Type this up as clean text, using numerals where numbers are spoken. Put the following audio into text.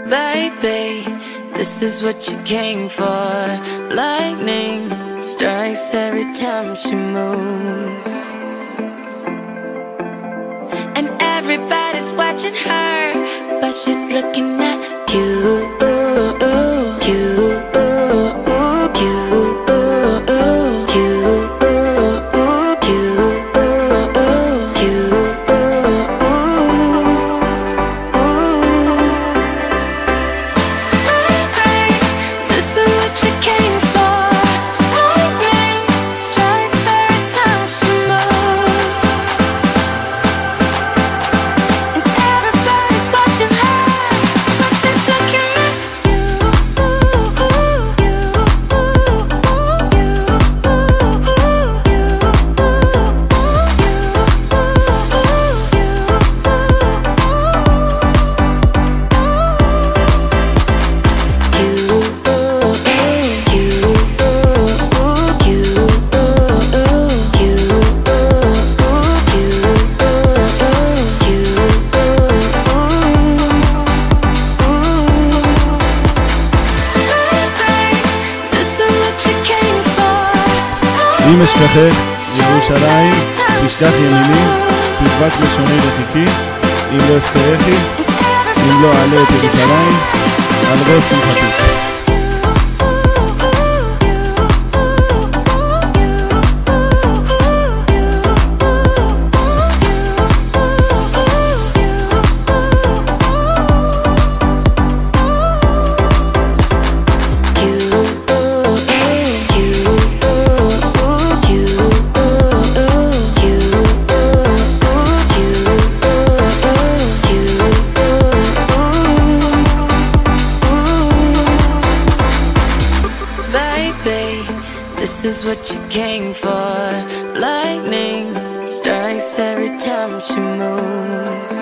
Baby, this is what you came for. Lightning strikes every time she moves, and everybody's watching her, but she's looking at you. אם אשכחך ירושלים תשכח ימיני, תדבק לשוני ותיקי, אם לא אזכרכי, אם לא אעלה את ירושלים על ראש שמחתי. This is what you came for. Lightning strikes every time she moves.